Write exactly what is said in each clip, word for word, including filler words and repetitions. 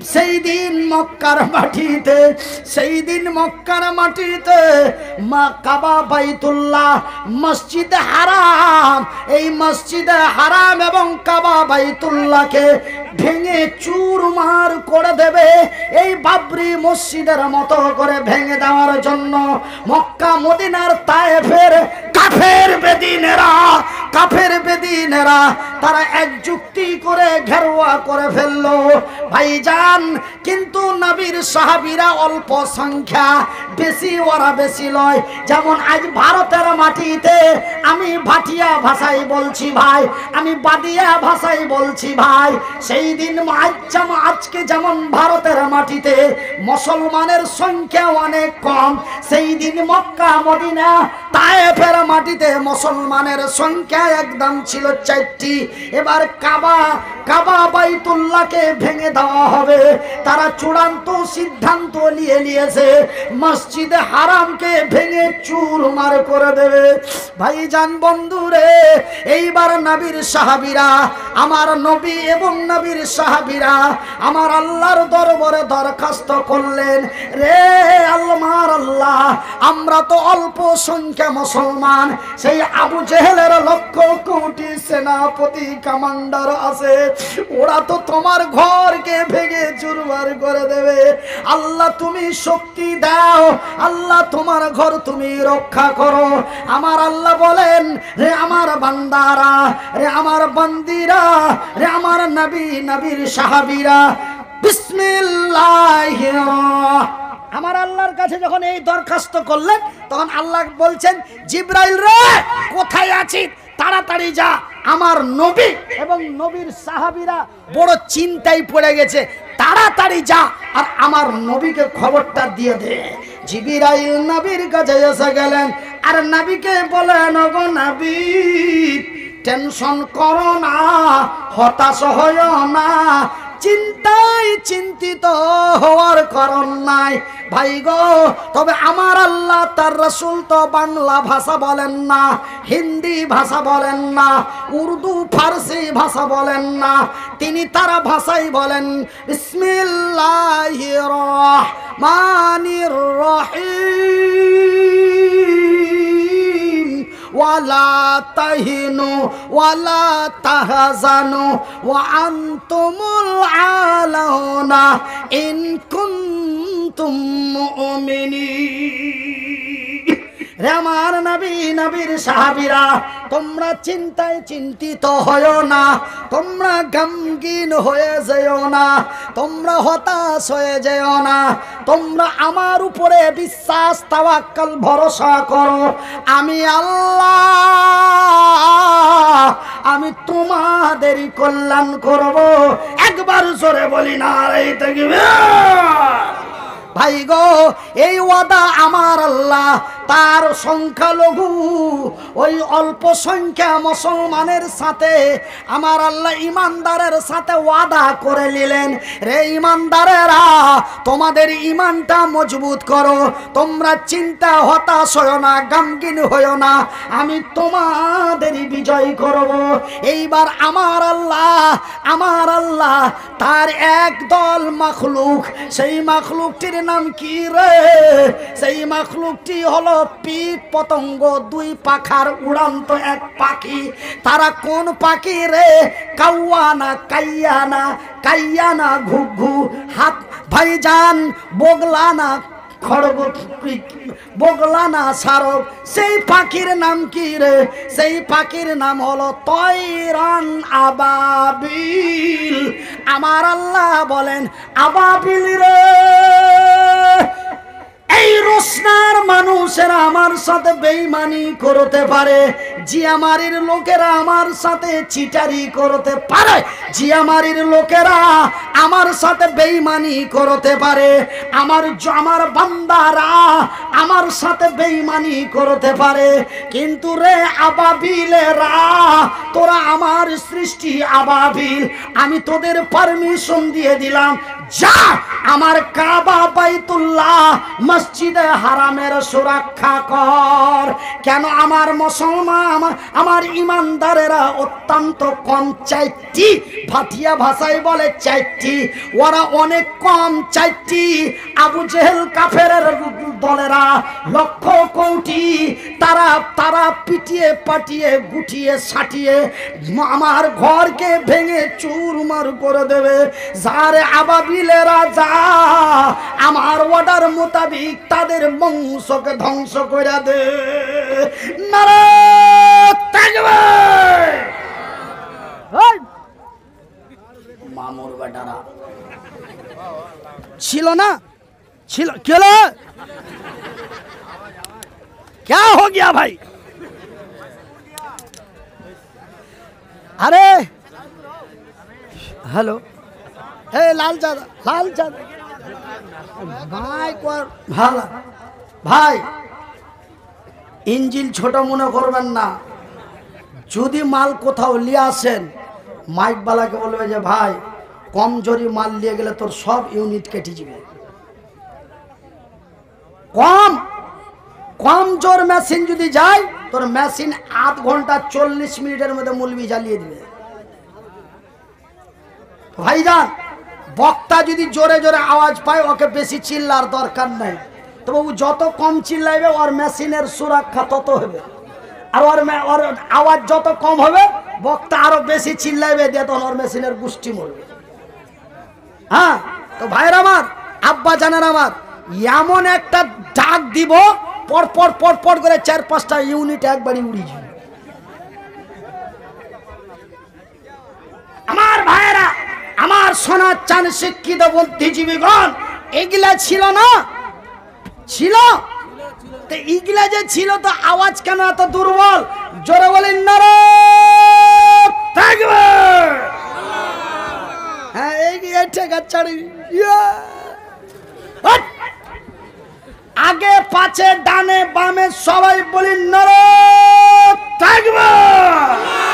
সেই দিন মক্কার মাটিতে সেই দিন মক্কার মাটিতে মা কাবা বাইতুল্লাহ মসজিদ হারাম এই মসজিদ হারাম এবং কাবা বাইতুল্লাহকে ভেঙে চুরমার করে দেবে এই বাবরি মসজিদের মতো করে ভেঙে দেওয়ার জন্য মক্কা মদিনার তায়েফের কাফের বেদিনেরা কাফের বেদিনেরা তারা এক যুক্তি করে ঘেরোয়া করে ফেললো ভাইজান। কিন্তু নবীর সাহাবীরা অল্প সংখ্যা, বেশি ওরা বেশি লয়। যেমন আজ ভারতের মাটিতে আমি ভাটিয়া ভাষায় বলছি ভাই, আমি বাদিয়া ভাষায় বলছি ভাই, সেই দিন আজকে যেমন ভারতের মাটিতে মুসলমানের সংখ্যা অনেক কম, সেই দিন মক্কা মদিনা তায়েফের মাটিতে মুসলমানের সংখ্যা একদম ছিল চারটি। এবার কাবা কাবা বাইতুল্লাহকে ভেঙে দেওয়া হবে। তারা চূড়ান্ত সিদ্ধান্ত নিয়ে নিয়েছে মসজিদে হারামকে ভেঙে চুরমার করে দেবে। ভাইজান বন্ধুরে, এইবার নবীর সাহাবীরা আমার নবী এবং নবীর সাহাবীরা আমার আল্লাহর দরবারে দরখাস্ত করলেন, রে আল্লাহর আল্লাহ, আমরা তো অল্প সংখ্যা মুসলমান, সেই আবু জেহেলের লক্ষ কোটি সেনাপতি কমান্ডার আছে, ওরা তো তোমার ঘরকে ভেঙে চুরমার করে দেবে। আল্লাহ তুমি শক্তি দাও, আল্লাহ তোমার ঘর তুমি রক্ষা করো। আমার আল্লাহ বলেন, রে আমার বান্দারা, রে আমার বান্দিরা, রে আমার নবী নবীর সাহাবীরা, বিসমিল্লাহির। আমার আল্লাহর কাছে যখন এই দরখাস্ত করলেন তখন আল্লাহ বলছেন, জিবরাইল রে কোথায় আছিস, তাড়াতাড়ি যা। আমার নবী এবং নবীর সাহাবীরা বড় চিন্তায় পড়ে গেছে, তাড়াতাড়ি যা আর আমার নবীকে খবরটা দিয়ে দে। জিবরাইল নবীর কাছে এসে গেলেন আর নবীকে বলেন, ওগো নবী, টেনশন করো না, হতাশ হইও না, চিন্তায় চিন্তিত হওয়ার কারণ নাই ভাই গো। তবে আমার আল্লাহ তার রাসূল তো বাংলা ভাষা বলেন না, হিন্দি ভাষা বলেন না, উর্দু ফারসি ভাষা বলেন না, তিনি তার ভাষাই বলেন বিসমিল্লাহির রহমানির রহিম, ওয়ালা তাহিনু ওয়ালা তাহজানু ওয়া আনতুমুল আলাউনা ইন কুনতুম মুমিনিন। রে আমার নবী নবীর সাহাবীরা, তোমরা চিন্তায় চিন্তিত হয়ো না, তোমরা গমগীন হয়ে যেও না, তোমরা হতাশ হয়ে যেও না, তোমরা আমার উপরে বিশ্বাস তাওয়াক্কুল ভরসা করো। আমি আল্লাহ, আমি তোমাদের কল্যাণ করব। একবার জোরে বলি না এই তাকবীর। ভাই গো, এই ওয়াদা আমার আল্লাহ তার সংখ্যালঘু ওই অল্প সংখ্যা মুসলমানের সাথে আমার আল্লাহ ইমানদারের সাথে ওয়াদা করে নিলেন, রে ইমানদারেরা, তোমাদের ইমানটা মজবুত করো, তোমরা চিন্তা হতাশ হয়ো না, গমগীন হয়ো না, আমি তোমাদেরই বিজয় করব। এইবার আমার আল্লাহ আমার আল্লাহ তার একদল মাখলুক, সেই মাখলুকটির নাম কি রে? সেই মাখলুকটি হলো কীট পতঙ্গ, দুই পাখার উড়ান্ত এক পাখি। তারা কোন পাখি রে? কাওয়ানা কাইয়ানা, কাইয়ানা ঘুঘু, হাত ভাইজান বগলানা খড়গ, বগলানা সারব। সেই পাখির নাম কি রে? সেই পাখির নাম হলো তয়রান আবাবিল। আমার আল্লাহ বলেন, আবাবিল রে, এই রোশনার মানুষেরা আমার সাথে বেঈমানি করতে পারে, জিয়ামারির লোকেরা আমার সাথে চিটারি করতে পারে, জিয়ামারির লোকেরা আমার সাথে বেঈমানি করতে পারে, আমার আমার বান্দারা আমার সাথে বেঈমানি করতে পারে, কিন্তু রে আবাবিলেরা, তোরা আমার সৃষ্টি আবাবিল, আমি তোদের পারমিশন দিয়ে দিলাম, যা আমার কাবা বাইতুল্লাহ মসজিদে হারামের সুরক্ষা কর। কেন আমার মুসলমান আমার ইমানদারেরা অত্যন্ত কম, চারটি ভাটিয়া ভাষায় বলে চারটি, ওরা অনেক কম চারটি। আবু জেহেল কাফেরের দলেরা লক্ষ কোটি, তারা তারা পিটিয়ে পাটিয়ে গুটিয়ে সাটিয়ে আমার ঘরকে ভেঙে চুরমার করে দেবে। যারে আবাবিলেরা যা আমার অর্ডার মোতাবিক তাদের বংশকে ধ্বংস করে দে। নারে তাকবীর। মামুর বেটারা ছিল না, ছিল কেন? क्या हो गया भाई? अरे हेलो, हे लाल चादा, लाल चादा भाई कोर ভালো ভাই, ইঞ্জিল ছোট মনে করবেন না। যদি মাল কোথাও নিয়ে আসেন, মাইক বালাকে বলবে যে ভাই কমজোরি মাল নিয়ে গেলে তোর সব ইউনিট কেটে যাবে। কম কম জোর মেশিন যদি যায়, তোর মেশিন আধ ঘন্টা চল্লিশ মিনিটের মধ্যে মুলবি জ্বালিয়ে দিবে। ভাইজান, বক্তা যদি জোরে জোরে আওয়াজ পায়, ওকে বেশি চিল্লার দরকার নাই। তবে ও যত কম চিল্লাইবে ওর মেশিনের সুরক্ষা তত হবে, আর ওর ওর আওয়াজ যত কম হবে বক্তা আরো বেশি চিল্লাইবে, দিয়ে তখন ওর মেশিনের গোষ্ঠী মরবে। হ্যাঁ, তো ভাইয়ের আমার, আব্বা জানেন আমার, এমন একটা ডাক দিব পর পর পর পর করে চার পাঁচটা ইউনিট একবারই উড়ি যাবে। আমার ভাইয়েরা, আমার সোনা চান শিক্ষিত বুদ্ধিজীবীগণ, এগুলা ছিল না? ছিল তো। এগুলা যে ছিল, তো আওয়াজ কেন এত দুর্বল? জোরে বলেন নারে তাকবীর। হ্যাঁ, এই ঠিক আছে। আগে পাছে ডানে বামে সবাই বলি নারে তাকবীর।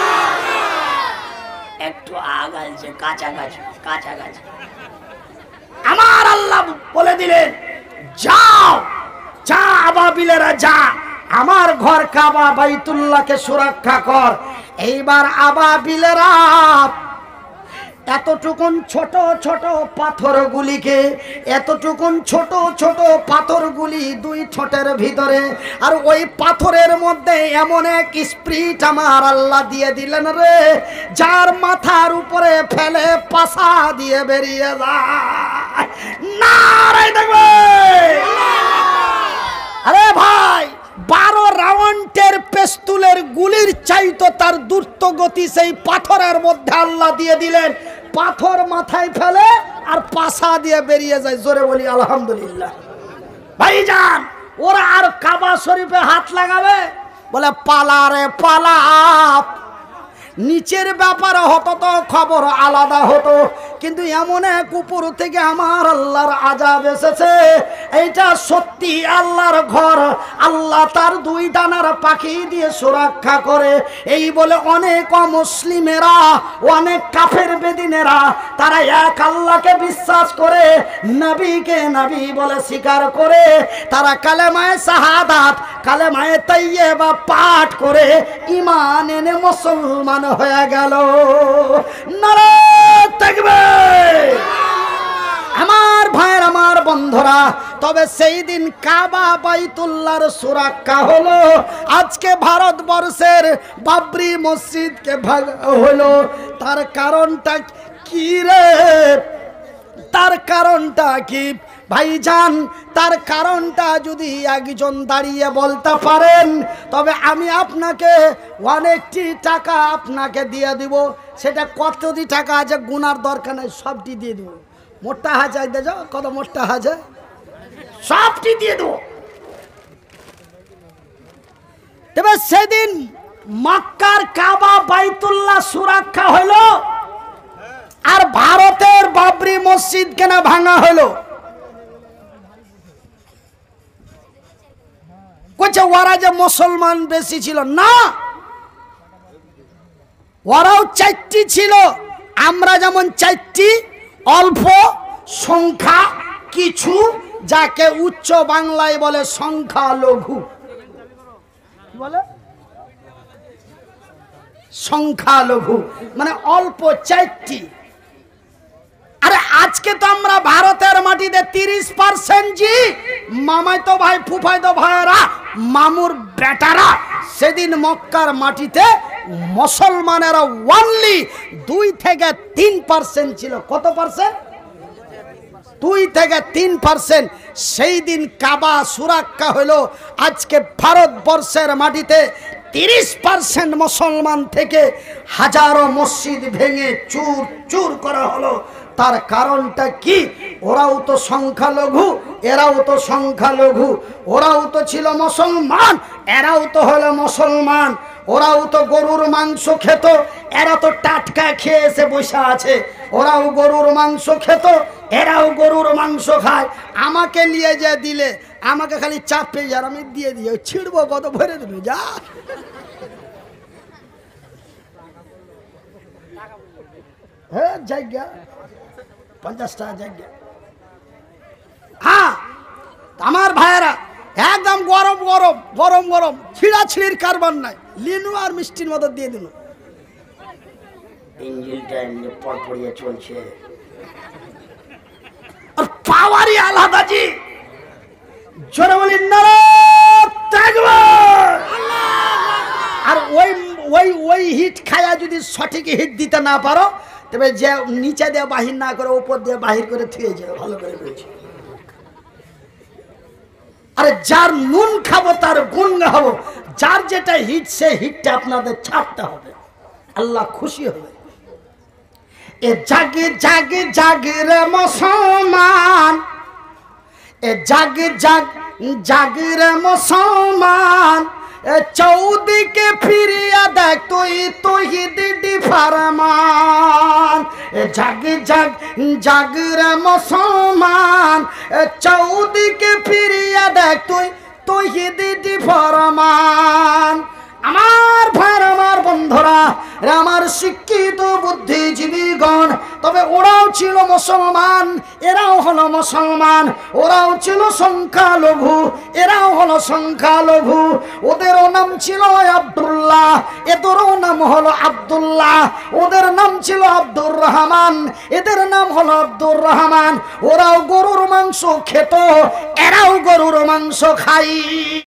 একটু আগাইছে, কাছাকাছি কাছাকাছি। আমার আল্লাহ বলে দিলেন, যাও যা আবাবিলেরা যা, আমার ঘর কাবা বাইতুল্লাহকে সুরক্ষা কর। এইবার আবাবিলেরা এতটুকুন ছোট ছোট পাথরগুলিকে, এতটুকুন ছোট ছোট পাথরগুলি দুই ঠোঁটের ভিতরে, আর ওই পাথরের মধ্যে এমন এক স্পিরিট আমার আল্লাহ দিয়ে দিলেন রে, যার মাথার উপরে ফেলে পাশা দিয়ে বেরিয়ে যায়। নারে দেখবে। আরে ভাই, বারো রাউন্ডের পেস্তুলের গুলির চাইতো তার দ্রুত গতি সেই পাথরের মধ্যে আল্লাহ দিয়ে দিলেন। পাথর মাথায় ফেলে আর পাশা দিয়ে বেরিয়ে যায়। জোরে বলি আলহামদুলিল্লাহ। ভাইজান, ওরা আর কাবা শরীফে হাত লাগাবে, বলে পালা রে পালা। নিচের ব্যাপারে হতো তো খবর আলাদা হতো, কিন্তু এমন এক উপর থেকে আমার আল্লাহর আযাব এসেছে। এইটা সত্যি আল্লাহর ঘর, আল্লাহ তার দুই ডানার পাখি দিয়ে সুরক্ষা করে। এই বলে অনেক অমুসলিমেরা, অনেক কাফের বেদিনেরা, তারা এক আল্লাহকে বিশ্বাস করে, নবীকে নবী বলে স্বীকার করে, তারা কালেমায়ে শাহাদাত, কালেমায়ে তাইয়্যিবা পাঠ করে ঈমান এনে মুসলমান হয়ে গেল। নারে তাকবীর। আমার ভাইয়ের, আমার বন্ধুরা, তবে সেই দিন কাবা বাইতুল্লাহর সুরক্ষা হলো। আজকে ভারতবর্ষের বাবরি মসজিদকে ভাঙা হলো। তার কারণটা কি রে? তার কারণটা কি ভাইজান? তার কারণটা যদি একজন দাঁড়িয়ে বলতে পারেন, তবে আমি আপনাকে অনেকটি টাকা আপনাকে দিয়ে দিব। সেটা কতটি টাকা আছে গুনার দরকার নেই, সবটি দিয়ে দেবো। মোটা হাজার দে যাও, কত মোটা হাজার, সবটি দিয়ে দেবো। তবে সেদিন মক্কার কাবা বাইতুল্লাহ সুরক্ষা হইল, আর ভারতের বাবরি মসজিদ কেন ভাঙা হলো? ওরা যে মুসলমান বেশি ছিল না, ওরাও চারটি ছিল। আমরা যেমন চারটি, অল্প সংখ্যা কিছু, যাকে উচ্চ বাংলায় বলে সংখ্যা লঘু। বলে সংখ্যা লঘু মানে অল্প চারটি। আরে আজকে তো আমরা ভারতের মাটিতে তিরিশ পার্সেন্ট জি মামাই তো ভাই ফুফাই তো ভাইরা মামুর বেটারা সেদিন মক্কার মাটিতে মুসলমানেরা ওয়ানলি দুই থেকে তিন পার্সেন্ট ছিল। কত পার্সেন্ট? দুই থেকে তিন পার্সেন্ট। সেই দিন কাবা সুরাক্কা হলো। আজকে ভারতবর্ষের মাটিতে তিরিশ পার্সেন্ট মুসলমান থেকে হাজারো মসজিদ ভেঙে চুর চুর করা হলো। তার কারণটা কি? ওরাও তো সংখ্যালঘু, এরাও তো সংখ্যালঘু। ওরাও তো ছিল মুসলমান, এরাও তো হলো মুসলমান। ওরাও তো গরুর মাংস খেত, এরা তো টাটকা খেয়ে এসে বসে আছে। ওরাও গরুর মাংস খেত, এরাও গরুর মাংস খায়। আমাকে নিয়ে যে দিলে, আমাকে খালি চাপে যার আমি দিয়ে দিয়ে ছিড়বো, কত ভরে দেবে যা। হ্যাঁ জায়গা পঞ্চাশ টাকা জায়গা। হ্যাঁ আমার ভাইয়েরা একদম গরম গরম গরম গরম ছিঁড়া ছিঁড়ির কারবার নাই। লিনু আর মিষ্টির মতো দিয়ে দিল। ইঞ্জিনটা এমনি পড়পড়িয়ে চলছে আর পাওয়ারই আলাদা জি। জোরে বলি নারায়ে তাকবীর। আর ওই ওই ওই হিট খায়া যদি সঠিক হিট দিতে না পারো, তবে যে নিচে দিয়ে বাহির না করে উপর দিয়ে বাহির করে থুয়ে যাবে। ভালো করে বলছি। আরে যার নুন খাবো তার গুণ গাবো। যার যেটা হিট, সে হিটটা আপনাদের ছাড়তে হবে, আল্লাহ খুশি হবে। এ জাগে জাগে জাগে রে মুসলমান, এ জাগে জাগ জাগে রে মুসলমান, এ চৌদিকে ফিরিয়া দেখ তুই তৌহিদি ফরমান। এ জাগে জাগ জাগে রে মুসলমান, এ চৌদিকে ফিরিয়া দেখ তুই তৌহিদি ফরমান। আমার ভাই, আমার বন্ধুরা, আমার শিক্ষিত বুদ্ধিজীবীগণ, তবে ওরাও ছিল মুসলমান, এরাও হলো মুসলমান। ওরাও ছিল সংখ্যালঘু, এরাও হলো সংখ্যালঘু। ওদেরও নাম ছিল আব্দুল্লাহ, এদেরও নাম হলো আব্দুল্লাহ। ওদের নাম ছিল আব্দুর রহমান, এদের নাম হলো আব্দুর রহমান। ওরাও গরুর মাংস খেত, এরাও গরুর মাংস খাই।